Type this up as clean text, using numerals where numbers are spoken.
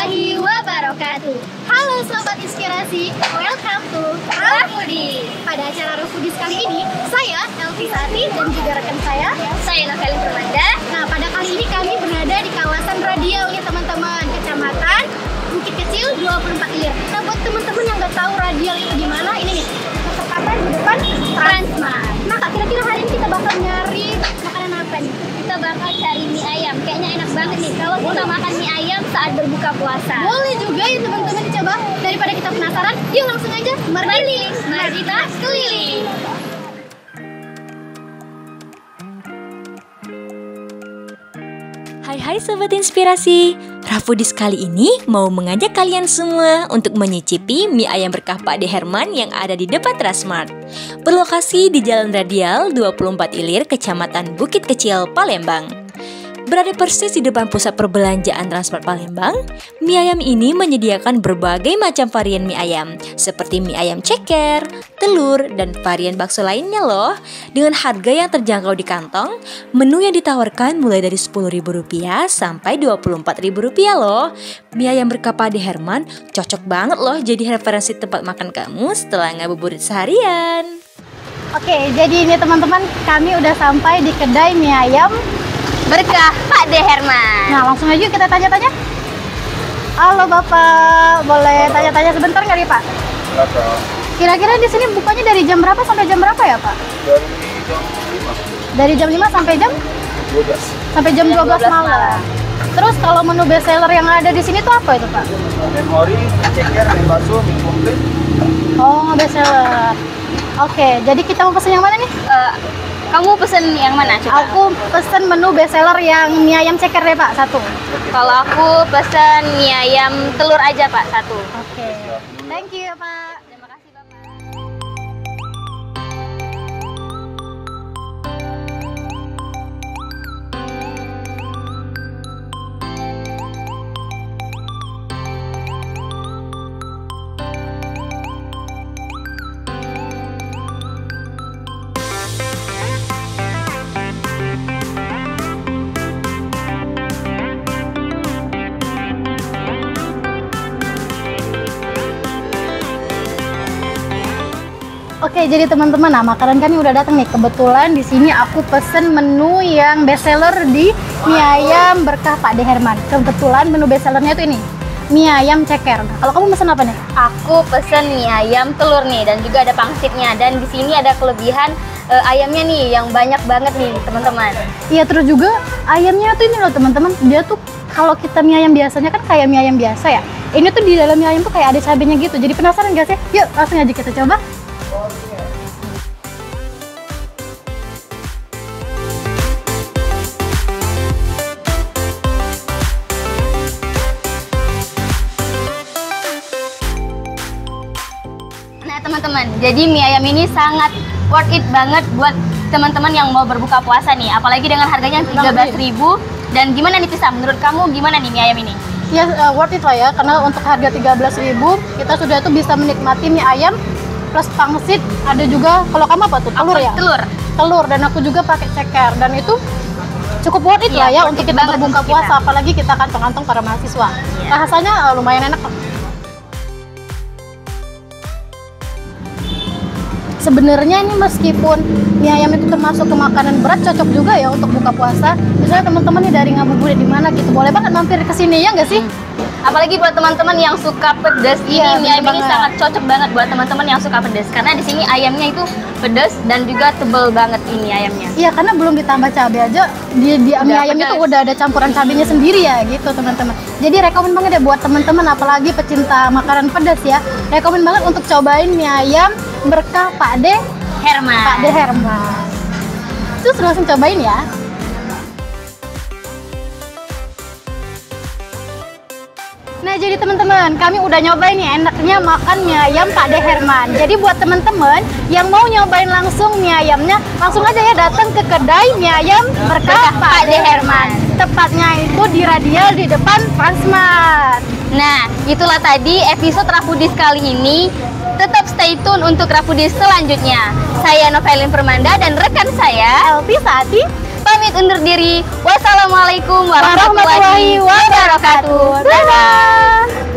warahmatullahi wabarakatuh. Halo Sobat Inspirasi, welcome to Rafudi. Pada acara Rafudi kali ini, saya Elvi Sati dan juga rekan saya Novelin Permanda. Nah, pada kali ini kami berada di kawasan Radial nih teman-teman, Kecamatan Bukit Kecil 24 Ilir. Nah, buat teman-teman yang nggak tahu Radial itu di mana, ini nih, tepatnya di depan Transmart. Nah, Kak, kira-kira hari ini kita bakal nyari makanan apa nih? Kita bakal cari mie ayam. Kayaknya enak banget nih kalau kita makan mie ayam saat berbuka puasa. Boleh juga ya teman-teman dicoba. Daripada kita penasaran, yuk langsung aja Mari kita keliling. Hai Sobat Inspirasi, Rafudis kali ini mau mengajak kalian semua untuk menyicipi mie ayam berkah Pak De Herman yang ada di depan Transmart. Berlokasi di Jalan Radial 24 Ilir, Kecamatan Bukit Kecil, Palembang. Berada persis di depan pusat perbelanjaan Transmart Palembang, mie ayam ini menyediakan berbagai macam varian mie ayam, seperti mie ayam ceker, telur, dan varian bakso lainnya loh. Dengan harga yang terjangkau di kantong, menu yang ditawarkan mulai dari Rp10.000 sampai Rp24.000 loh. Mie ayam berkah Pak De Herman cocok banget loh jadi referensi tempat makan kamu setelah ngabuburit seharian. Oke, jadi ini teman-teman, kami udah sampai di kedai mie ayam Berkah Pak De Herman. Nah, langsung aja kita tanya-tanya. Halo Bapak, boleh tanya-tanya sebentar nggak nih Pak? Kira-kira di sini bukanya dari jam berapa sampai jam berapa ya Pak? Dari jam 5 sampai jam 12. Sampai jam 12 malam. Terus kalau menu best seller yang ada di sini tuh apa itu Pak? Memori, ceker, mie bakso, mie komplit. Oh, best seller. Oke, jadi kita mau pesen yang mana nih? Kamu pesen yang mana? Coba. Aku pesen menu best seller yang mie ayam ceker deh Pak, satu. Kalau aku pesen mie ayam telur aja Pak, satu. Oke. Thank you Pak. Terima kasih Bapak. Oke, jadi teman-teman, nah makanan kami udah datang nih. Kebetulan di sini aku pesen menu yang best seller di mie ayam berkah Pak De Herman. Kebetulan menu best sellernya itu ini, mie ayam ceker. Nah, kalau kamu pesen apa nih? Aku pesen mie ayam telur nih dan juga ada pangsitnya. Dan di sini ada kelebihan ayamnya nih yang banyak banget nih teman-teman. Iya, terus juga ayamnya tuh ini loh teman-teman. Dia tuh kalau kita mie ayam biasanya kan kayak mie ayam biasa ya. Ini tuh di dalam mie ayam tuh kayak ada cabenya gitu. Jadi penasaran gak sih? Yuk langsung aja kita coba. Nah teman-teman, jadi mie ayam ini sangat worth it banget buat teman-teman yang mau berbuka puasa nih. Apalagi dengan harganya 13.000. Dan gimana nih Tisa, menurut kamu gimana nih mie ayam ini? Ya worth it lah ya, karena untuk harga 13.000 kita sudah tuh bisa menikmati mie ayam plus pangsit, ada juga, kalau kamu apa tuh? Telur ya? Telur, dan aku juga pakai ceker, dan itu cukup worth it lah ya untuk kita berbuka puasa, apalagi kita kantong-kantong para mahasiswa. Rasanya lumayan enak. Sebenarnya ini meskipun mie ayam itu termasuk ke makanan berat, cocok juga ya untuk buka puasa. Misalnya teman-teman nih dari ngabuburit di mana gitu, boleh banget mampir ke sini ya nggak sih? Apalagi buat teman-teman yang suka pedas, Iya, ini mie ayam ini sangat cocok banget buat teman-teman yang suka pedas. Karena di sini ayamnya itu pedas dan juga tebel banget ini ayamnya. Iya, karena belum ditambah cabai aja, di mie ayam itu udah ada campuran cabenya sendiri ya gitu teman-teman. Jadi rekomen banget ya buat teman-teman, apalagi pecinta makanan pedas ya. Rekomen banget untuk cobain mie ayam berkah Pak De Herman. Terus langsung cobain ya. Nah, jadi teman-teman, kami udah nyobain nih enaknya makan mie ayam Pak De Herman. Jadi buat teman-teman yang mau nyobain langsung mie ayamnya, langsung aja ya datang ke kedai mie ayam berkah Pak De Herman. Tepatnya itu di Radial di depan Transmart. Nah, itulah tadi episode Rafudis kali ini. Tetap stay tune untuk Rafudis selanjutnya. Saya Novelin Permanda dan rekan saya Elvi Sati. pamit pamit undur diri. Wassalamualaikum warahmatullahi wabarakatuh. Dadah.